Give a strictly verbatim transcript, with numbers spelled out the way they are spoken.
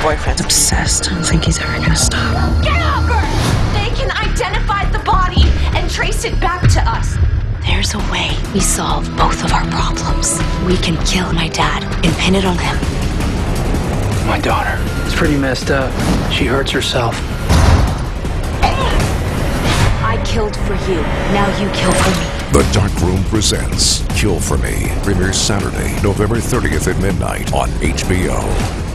boyfriend's obsessed. I don't think he's ever gonna stop. Get off her! They can identify the body and trace it back to us. There's a way we solve both of our problems. We can kill my dad and pin it on him. My daughter is pretty messed up. She hurts herself. I killed for you. Now you kill for me. The Dark Room presents Kill for Me. Premieres Saturday, November thirtieth at midnight on H B O.